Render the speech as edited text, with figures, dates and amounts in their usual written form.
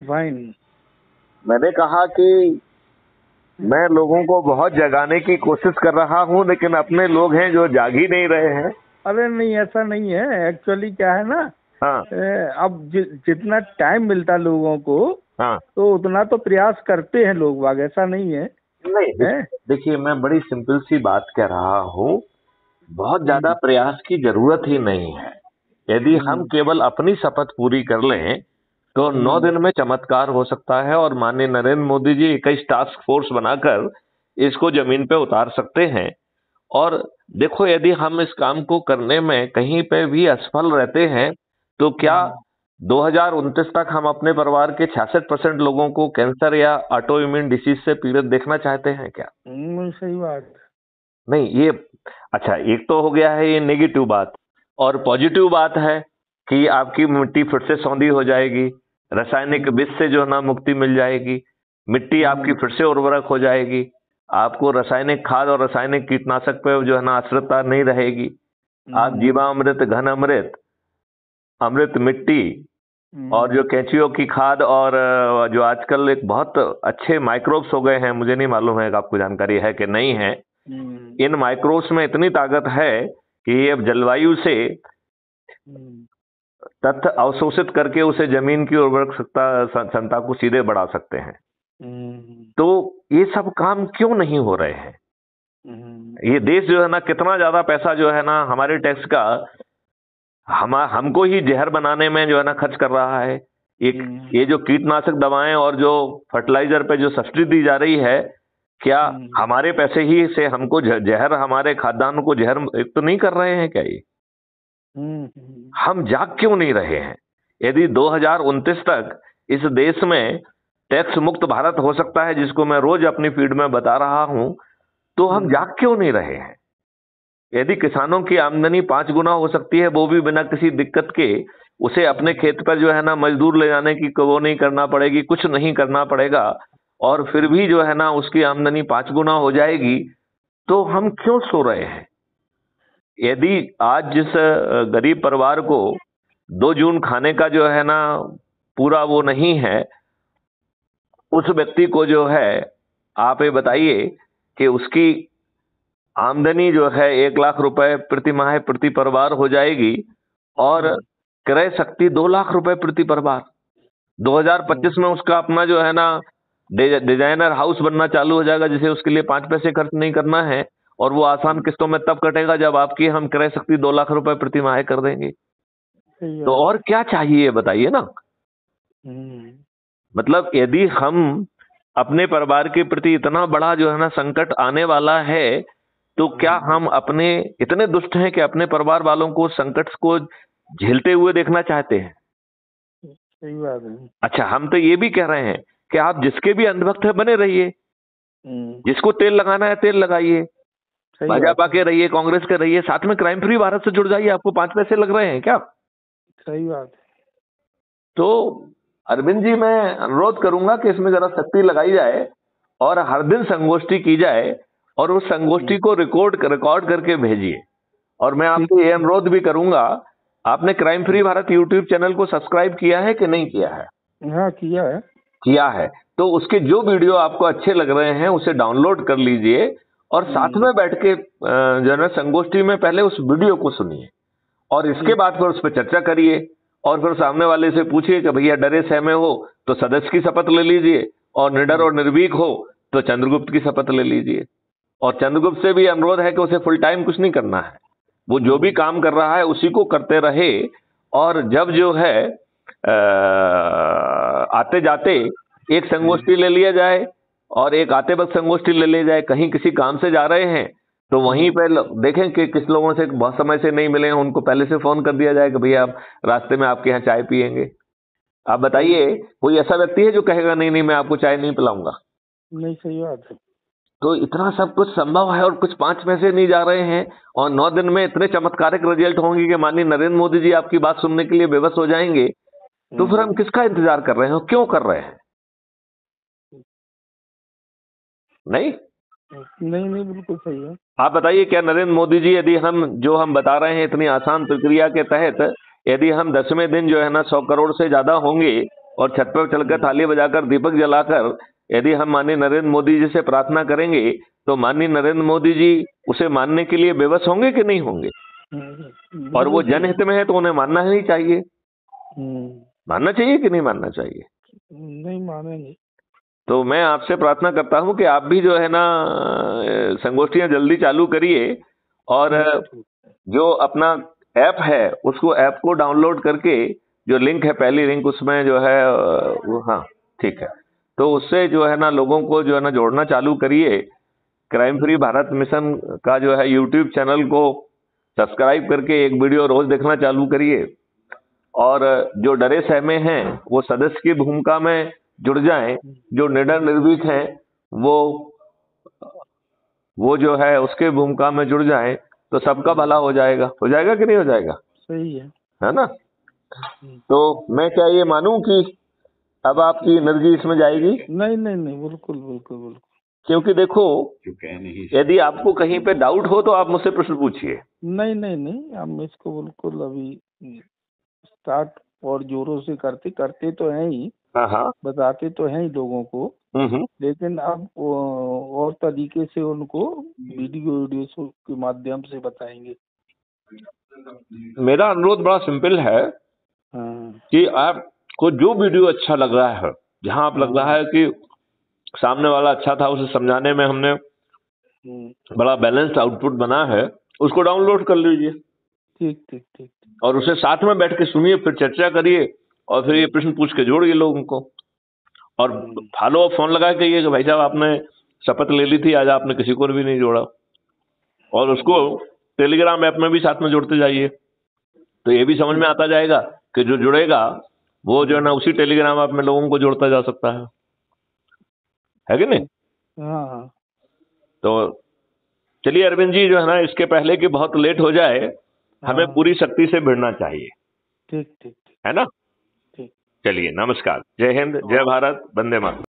Fine. मैंने कहा कि मैं लोगों को बहुत जगाने की कोशिश कर रहा हूँ, लेकिन अपने लोग हैं जो जाग ही नहीं रहे हैं। अरे नहीं, ऐसा नहीं है। एक्चुअली क्या है ना, हाँ अब जितना टाइम मिलता लोगों को हाँ। तो उतना तो प्रयास करते हैं लोग बाग, ऐसा नहीं है। नहीं, हैं? देखिए मैं बड़ी सिंपल सी बात कह रहा हूँ, बहुत ज्यादा प्रयास की जरूरत ही नहीं है। यदि हम केवल अपनी शपथ पूरी कर लें तो 9 दिन में चमत्कार हो सकता है, और माननीय नरेंद्र मोदी जी 21 टास्क फोर्स बनाकर इसको जमीन पे उतार सकते हैं। और देखो, यदि हम इस काम को करने में कहीं पे भी असफल रहते हैं तो क्या 2029 तक हम अपने परिवार के 66% लोगों को कैंसर या ऑटो इम्यून डिसीज से पीड़ित देखना चाहते हैं क्या? सही बात। नहीं, ये अच्छा, एक तो हो गया है ये नेगेटिव बात। और पॉजिटिव बात है कि आपकी मिट्टी फिर से सौंधी हो जाएगी, रासायनिक विष से जो है ना मुक्ति मिल जाएगी, मिट्टी आपकी फिर से उर्वरक हो जाएगी, आपको रासायनिक खाद और रासायनिक कीटनाशक पे जो है ना आश्रितता नहीं रहेगी। आप जीवामृत, घन अमृत, अमृत मिट्टी, और जो केंचुओं की खाद, और जो आजकल एक बहुत अच्छे माइक्रोब्स हो गए हैं, मुझे नहीं मालूम है कि आपको जानकारी है कि नहीं है। इन माइक्रोब्स में इतनी ताकत है कि ये जलवायु से तत्व अवशोषित करके उसे जमीन की उर्वरक क्षमता को सीधे बढ़ा सकते हैं। तो ये सब काम क्यों नहीं हो रहे हैं? ये देश जो है ना, कितना ज्यादा पैसा जो है ना हमारे टैक्स का हमको ही जहर बनाने में जो है ना खर्च कर रहा है। ये जो कीटनाशक दवाएं और जो फर्टिलाइजर पे जो सब्सिडी दी जा रही है, क्या हमारे पैसे ही से हमको जहर, हमारे खाद्यान्न को जहर एक तो नहीं कर रहे हैं क्या ये? हम जाग क्यों नहीं रहे हैं? यदि 2029 तक इस देश में टैक्स मुक्त भारत हो सकता है, जिसको मैं रोज अपनी फीड में बता रहा हूं, तो हम जाग क्यों नहीं रहे हैं? यदि किसानों की आमदनी 5 गुना हो सकती है, वो भी बिना किसी दिक्कत के, उसे अपने खेत पर जो है ना मजदूर ले जाने की वो नहीं करना पड़ेगी, कुछ नहीं करना पड़ेगा, और फिर भी जो है ना उसकी आमदनी 5 गुना हो जाएगी, तो हम क्यों सो रहे हैं? यदि आज जिस गरीब परिवार को 2 जून खाने का जो है ना पूरा वो नहीं है, उस व्यक्ति को जो है, आप ये बताइए कि उसकी आमदनी जो है 1 लाख रुपए प्रति माह प्रति परिवार हो जाएगी, और क्रय शक्ति 2 लाख रुपए प्रति परिवार। 2025 में उसका अपना जो है ना डिजाइनर हाउस बनना चालू हो जाएगा, जिसे उसके लिए 5 पैसे खर्च नहीं करना है, और वो आसान किस्तों में तब कटेगा जब आपकी हम क्रय शक्ति 2 लाख रुपए प्रति माह कर देंगे। तो और क्या चाहिए बताइए ना। मतलब यदि हम अपने परिवार के प्रति इतना बड़ा जो है ना संकट आने वाला है, तो क्या हम अपने इतने दुष्ट हैं कि अपने परिवार वालों को संकट को झेलते हुए देखना चाहते हैं? सही बात है। अच्छा, हम तो ये भी कह रहे हैं कि आप जिसके भी अंधभक्त है बने रहिए, जिसको तेल लगाना है तेल लगाइए, भाजपा के रहिए, कांग्रेस के रहिए, साथ में क्राइम फ्री भारत से जुड़ जाइए। आपको 5 पैसे लग रहे हैं क्या? सही बात है। तो अरविंद जी, मैं अनुरोध करूंगा कि इसमें जरा शक्ति लगाई जाए, और हर दिन संगोष्ठी की जाए, और उस संगोष्ठी को रिकॉर्ड करके भेजिए। और मैं आपको ये अनुरोध भी करूंगा, आपने crime free Bharat YouTube channel को सब्सक्राइब किया है कि नहीं किया है? हाँ, किया है। किया है, तो उसके जो वीडियो आपको अच्छे लग रहे हैं उसे डाउनलोड कर लीजिए, और साथ में बैठ के जो है संगोष्ठी में पहले उस वीडियो को सुनिए, और इसके बाद फिर उस पर चर्चा करिए, और फिर सामने वाले से पूछिए कि भैया डरे सहमे हो तो सदस्य की शपथ ले लीजिए, और निडर और निर्भीक हो तो चंद्रगुप्त की शपथ ले लीजिए। और चंद्रगुप्त से भी अनुरोध है कि उसे फुल टाइम कुछ नहीं करना है, वो जो भी काम कर रहा है उसी को करते रहे, और जब जो है आते जाते एक संगोष्ठी ले लिया जाए, और एक आते वक्त संगोष्ठी ले लिया जाए। कहीं किसी काम से जा रहे हैं तो वहीं पे देखें कि किस लोगों से बहुत समय से नहीं मिले हैं, उनको पहले से फोन कर दिया जाए कि भैया आप रास्ते में आपके यहाँ चाय पियेंगे। आप बताइए, कोई ऐसा व्यक्ति है जो कहेगा नहीं नहीं मैं आपको चाय नहीं पिलाऊंगा? नहीं, सही बात है। तो इतना सब कुछ संभव है, और कुछ 5 पैसे नहीं जा रहे हैं, और 9 दिन में इतने चमत्कारिक रिजल्ट होंगे कि माननीय नरेंद्र मोदी जी आपकी बात सुनने के लिए बेबस हो जाएंगे। तो फिर हम किसका इंतजार कर रहे हैं, क्यों कर रहे हैं? नहीं नहीं, बिल्कुल सही है। आप बताइए, क्या नरेंद्र मोदी जी, यदि हम जो हम बता रहे हैं इतनी आसान प्रक्रिया के तहत, यदि हम 10वें दिन जो है ना 100 करोड़ से ज्यादा होंगे, और छत पर चलकर थाली बजाकर दीपक जलाकर यदि हम माननीय नरेंद्र मोदी जी से प्रार्थना करेंगे तो माननीय नरेंद्र मोदी जी उसे मानने के लिए बेबस होंगे कि नहीं होंगे? और वो जनहित में है तो उन्हें मानना ही चाहिए। मानना चाहिए कि नहीं मानना चाहिए? नहीं मानेंगे। तो मैं आपसे प्रार्थना करता हूं कि आप भी जो है ना संगोष्ठियां जल्दी चालू करिए और जो अपना ऐप है उसको ऐप को डाउनलोड करके जो लिंक है, पहली लिंक उसमें जो है वो, हाँ ठीक है, तो उससे जो है ना लोगों को जो है ना जोड़ना चालू करिए। क्राइम फ्री भारत मिशन का जो है यूट्यूब चैनल को सब्सक्राइब करके एक वीडियो रोज देखना चालू करिए और जो डरे सहमे हैं वो सदस्य की भूमिका में जुड़ जाएं, जो निडर निर्भीक हैं वो जो है उसके भूमिका में जुड़ जाएं तो सबका भला हो जाएगा कि नहीं हो जाएगा? सही है ना? तो मैं क्या ये मानूं कि अब आपकी एनर्जी इसमें जाएगी? नहीं नहीं नहीं, बिल्कुल बिल्कुल बिल्कुल। क्योंकि देखो, यदि आपको कहीं पे डाउट हो तो आप मुझसे प्रश्न पूछिए। नहीं नहीं नहीं, हम इसको बिल्कुल अभी स्टार्ट और जोरों से करते तो हैं ही, हाँ, बताते तो हैं ही लोगों को, लेकिन अब और तरीके से उनको वीडियो के माध्यम से बताएंगे। मेरा अनुरोध बड़ा सिंपल है कि आपको जो वीडियो अच्छा लग रहा है, जहां आप लग रहा है कि सामने वाला अच्छा था, उसे समझाने में हमने बड़ा बैलेंस्ड आउटपुट बना है, उसको डाउनलोड कर लीजिए। ठीक ठीक ठीक। और उसे साथ में बैठ के सुनिए, फिर चर्चा करिए और फिर ये प्रश्न पूछ के जोड़िए लोगों को। और फॉलो अप फोन लगा के कहिए कि भाई साहब आपने शपथ ले ली थी, आज आपने किसी को भी नहीं जोड़ा। और उसको टेलीग्राम ऐप में भी साथ में जोड़ते जाइए, तो ये भी समझ में आता जाएगा कि जो जुड़ेगा वो जो है ना उसी टेलीग्राम ऐप में लोगों को जोड़ता जा सकता है कि नहीं? हाँ। तो चलिए अरविंद जी, जो है ना इसके पहले कि बहुत लेट हो जाए, हमें पूरी शक्ति से भिड़ना चाहिए। ठीक ठीक है ना? ठीक। चलिए, नमस्कार, जय हिंद, जय भारत, वंदे मातरम।